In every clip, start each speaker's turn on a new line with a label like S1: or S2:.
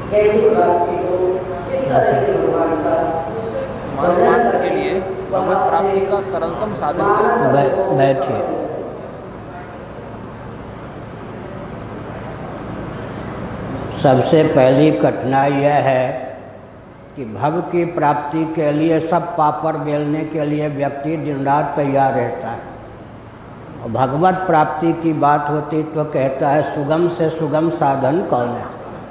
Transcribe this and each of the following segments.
S1: कैसी प्राप्ति हो, किस तरह से भगवान का
S2: मानव के लिए भगवत प्राप्ति का सरलतम साधन क्या है?
S3: बैठिए। सबसे पहली कठिनाई यह है कि भव की प्राप्ति के लिए सब पापड़ बेलने के लिए व्यक्ति दिन रात तैयार रहता है, और भगवत प्राप्ति की बात होती तो कहता है सुगम से सुगम साधन कौन है।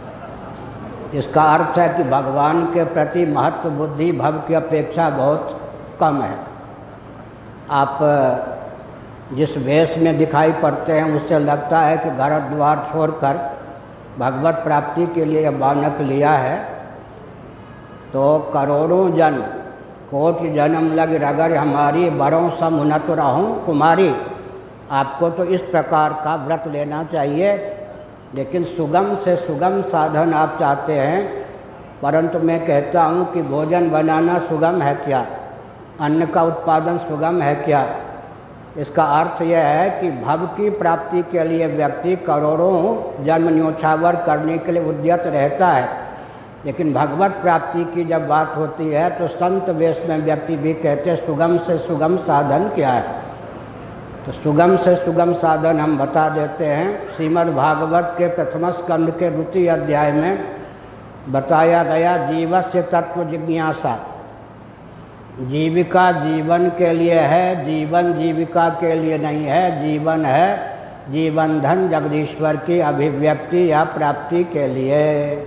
S3: इसका अर्थ है कि भगवान के प्रति महत्व बुद्धि भव की अपेक्षा बहुत कम है। आप जिस वेश में दिखाई पड़ते हैं उससे लगता है कि घर द्वार छोड़कर भगवत प्राप्ति के लिए बानक लिया है। तो करोड़ों जन्म कोटि जन्म लग रगर हमारी बरों सम उन्नत रहूं कुमारी। आपको तो इस प्रकार का व्रत लेना चाहिए, लेकिन सुगम से सुगम साधन आप चाहते हैं, परंतु मैं कहता हूँ कि भोजन बनाना सुगम है क्या, अन्न का उत्पादन सुगम है क्या। इसका अर्थ यह है कि भव की प्राप्ति के लिए व्यक्ति करोड़ों जन्म न्योछावर करने के लिए उद्यत रहता है, लेकिन भगवत प्राप्ति की जब बात होती है तो संत वेश में व्यक्ति भी कहते हैं सुगम से सुगम साधन क्या है। तो सुगम से सुगम साधन हम बता देते हैं। श्रीमद् भागवत के प्रथम स्कंद के द्वितीय अध्याय में बताया गया जीवस्य तत्व जिज्ञासा। जीविका जीवन के लिए है, जीवन जीविका के लिए नहीं है। जीवन है जीवन धन जगदीश्वर की अभिव्यक्ति या प्राप्ति के लिए।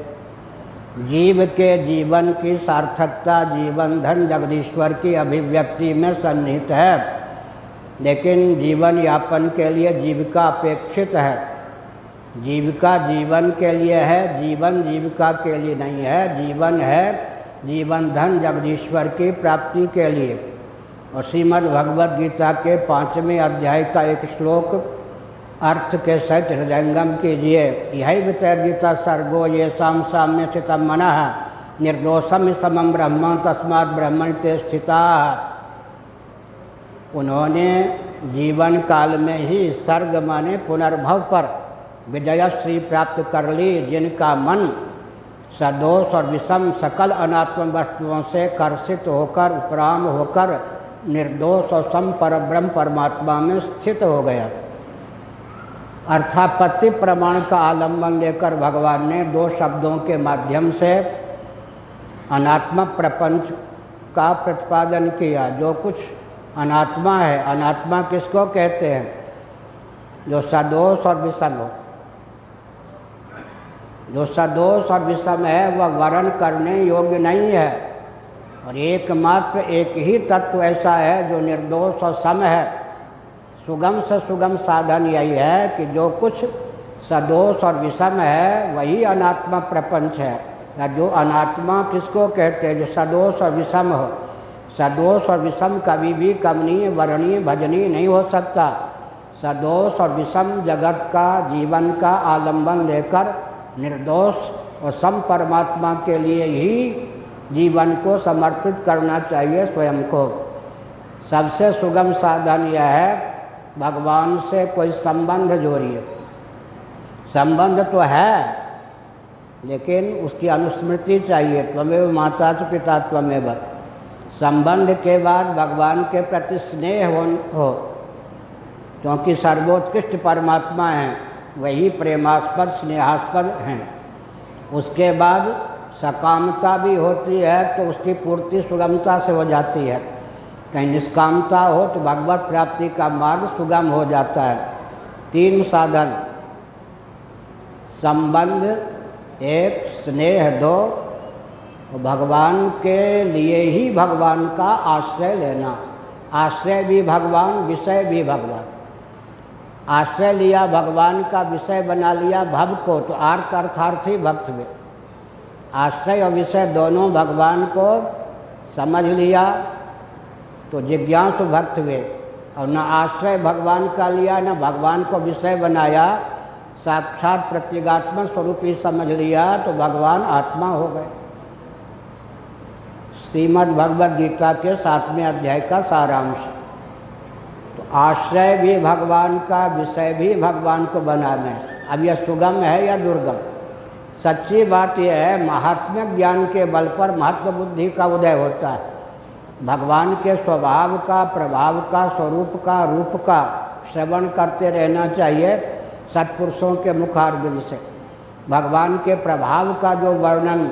S3: जीव के जीवन की सार्थकता जीवन धन जगदीश्वर की अभिव्यक्ति में सन्निहित है, लेकिन जीवन यापन के लिए जीविका अपेक्षित है। जीविका जीवन के लिए है, जीवन जीविका के लिए नहीं है। जीवन है जीवन धन जगदीश्वर की प्राप्ति के लिए। और श्रीमद् भगवद गीता के 5वें अध्याय का एक श्लोक अर्थ के सहित हृदयंगम कीजिए। यही वितर्जिता सर्गो ये साम साम्य स्थितम मनः निर्दोषम समम ब्रह्म तस्मात् ब्रह्मणि ते स्थिता। उन्होंने जीवन काल में ही सर्ग माने पुनर्भव पर विजयश्री प्राप्त कर ली, जिनका मन सदोष और विषम सकल अनात्म वस्तुओं से कर्षित होकर उपराम होकर निर्दोष और सम परब्रह्म परमात्मा में स्थित हो गया। अर्थापत्ति प्रमाण का आलम्बन लेकर भगवान ने दो शब्दों के माध्यम से अनात्म प्रपंच का प्रतिपादन किया। जो कुछ अनात्मा है, अनात्मा किसको कहते हैं? जो सदोष और विषम हो। जो सदोष और विषम है वह वर्ण करने योग्य नहीं है, और एकमात्र एक ही तत्व ऐसा है जो निर्दोष और सम है। सुगम से सुगम साधन यही है कि जो कुछ सदोष और विषम है वही अनात्मा प्रपंच है। या जो अनात्मा किसको कहते हैं? जो सदोष और विषम हो। सदोष और विषम कभी भी कमनीय वर्णीय भजनीय नहीं हो सकता। सदोष और विषम जगत का जीवन का आलंबन लेकर निर्दोष और सम परमात्मा के लिए ही जीवन को समर्पित करना चाहिए स्वयं को। सबसे सुगम साधन यह है भगवान से कोई संबंध जोड़िए। संबंध तो है, लेकिन उसकी अनुस्मृति चाहिए। त्वमेव माता च पिता त्वमेव। संबंध के बाद भगवान के प्रति स्नेह हो, क्योंकि सर्वोत्कृष्ट परमात्मा हैं, वही प्रेमास्पद स्नेहास्पद हैं। उसके बाद सकामता भी होती है तो उसकी पूर्ति सुगमता से हो जाती है। कहीं निष्कामता हो तो भगवत प्राप्ति का मार्ग सुगम हो जाता है। 3 साधन, संबंध 1, स्नेह 2, भगवान के लिए ही भगवान का आश्रय लेना। आश्रय भी भगवान, विषय भी भगवान। आश्रय लिया भगवान का, विषय बना लिया भव को, तो आर्त अर्थार्थी भक्त हुए। आश्रय और विषय दोनों भगवान को समझ लिया तो जिज्ञासु भक्त हुए। और न आश्रय भगवान का लिया न भगवान को विषय बनाया, साक्षात प्रत्यगात्मक स्वरूप ही समझ लिया तो भगवान आत्मा हो गए। श्रीमद् भगवद गीता के 7वें अध्याय का सारांश। तो आश्रय भी भगवान का, विषय भी भगवान को बनाना है। अब यह सुगम है या दुर्गम? सच्ची बात यह है, महात्म्य ज्ञान के बल पर महात्म बुद्धि का उदय होता है। भगवान के स्वभाव का, प्रभाव का, स्वरूप का, रूप का श्रवण करते रहना चाहिए सत्पुरुषों के मुखारबिंद से। भगवान के प्रभाव का जो वर्णन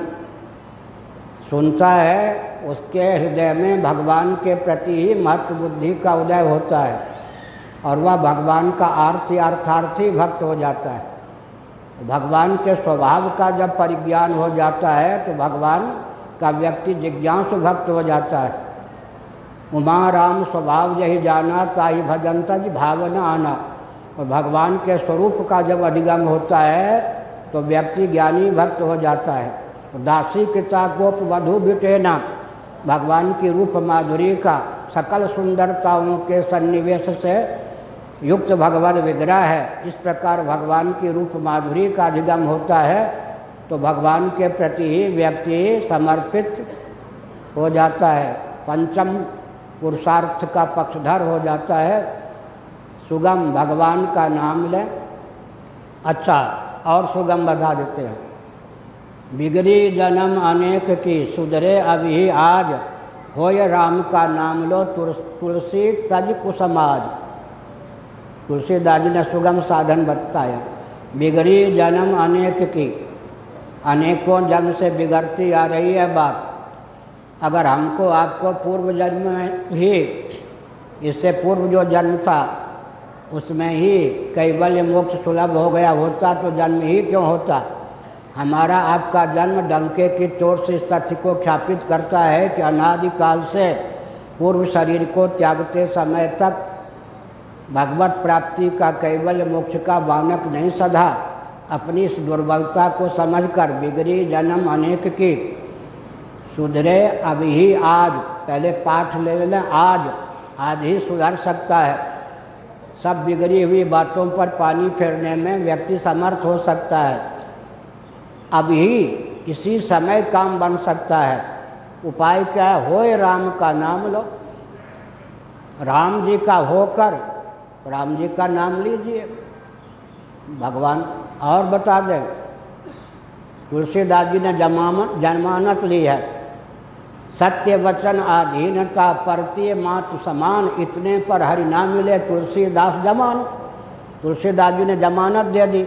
S3: सुनता है उसके हृदय में भगवान के प्रति ही महत्व बुद्धि का उदय होता है और वह भगवान का आर्थी अर्थार्थी भक्त हो जाता है। भगवान के स्वभाव का जब परिज्ञान हो जाता है तो भगवान का व्यक्ति जिज्ञासु भक्त हो जाता है। उमा राम स्वभाव यही जाना ताहि भजन तज भावना आना। और भगवान के स्वरूप का जब अधिगम होता है तो व्यक्ति ज्ञानी भक्त हो जाता है। दासी कृता गोप वधु बिटेना, भगवान की रूप माधुरी का सकल सुंदरताओं के सन्निवेश से युक्त भगवान विग्रह है। इस प्रकार भगवान की रूप माधुरी का अधिगम होता है तो भगवान के प्रति ही व्यक्ति समर्पित हो जाता है, पंचम पुरुषार्थ का पक्षधर हो जाता है। सुगम भगवान का नाम लें। अच्छा, और सुगम बता देते हैं। बिगड़ी जन्म अनेक की, सुधरे अभी आज, होय राम का नाम लो तुलसी तज कुसमाज। तुलसीदास जी ने सुगम साधन बताया। बिगड़ी जन्म अनेक की, अनेकों जन्म से बिगड़ती आ रही है बात। अगर हमको आपको पूर्व जन्म में ही, इससे पूर्व जो जन्म था उसमें ही कैवल्य मोक्ष सुलभ हो गया होता तो जन्म ही क्यों होता। हमारा आपका जन्म डंके की चोट से इस तथ्य को ख्यापित करता है कि अनादिकाल से पूर्व शरीर को त्यागते समय तक भगवत प्राप्ति का कैवल्य मोक्ष का बानक नहीं सधा। अपनी इस दुर्बलता को समझकर बिगड़ी जन्म अनेक की, सुधरे अभी ही आज। पहले पाठ ले लें, आज ही सुधर सकता है। सब बिगड़ी हुई बातों पर पानी फेरने में व्यक्ति समर्थ हो सकता है। अभी इसी समय काम बन सकता है। उपाय क्या है? होय राम का नाम लो। राम जी का होकर राम जी का नाम लीजिए। भगवान और बता दें, तुलसीदास जी ने जन्मानत ली है। सत्य वचन आधीनता परतीय मातु समान, इतने पर हरि नाम मिले तुलसीदास जमान। तुलसीदास जी ने जमानत दे दी।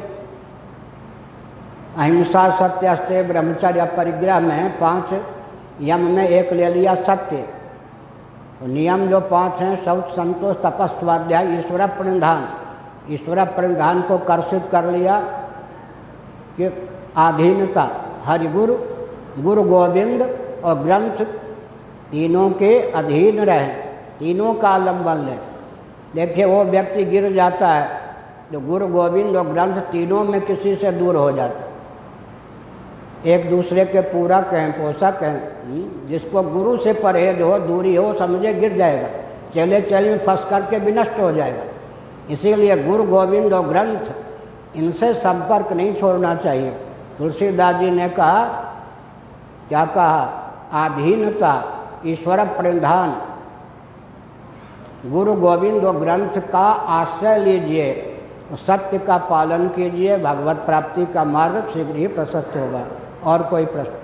S3: अहिंसा सत्य अस्ते ब्रह्मचर्य परिग्रह में 5 यम में एक ले लिया सत्य। नियम जो 5 हैं, शौच संतोष तपस्या स्वाध्याय ईश्वर प्रणिधान। ईश्वर प्रणिधान को कर्षित कर लिया कि आधीनता, हरिगुरु, गुरु गोविंद और ग्रंथ तीनों के अधीन रहें, तीनों का आलम्बन लें। देखिए वो व्यक्ति गिर जाता है जो गुरु गोविंद और ग्रंथ तीनों में किसी से दूर हो जाता है। एक दूसरे के पूरक हैं, पोषक हैं। जिसको गुरु से परहेज हो, दूरी हो, समझे गिर जाएगा, चले चले में फंस करके भी नष्ट हो जाएगा। इसीलिए गुरु गोविंद और ग्रंथ, इनसे संपर्क नहीं छोड़ना चाहिए। तुलसीदास जी ने कहा, क्या कहा? आधीनता, ईश्वर प्रणिधान, गुरु गोविंद और ग्रंथ का आश्रय लीजिए, सत्य का पालन कीजिए। भगवत प्राप्ति का मार्ग शीघ्र ही प्रशस्त होगा। और कोई प्रश्न?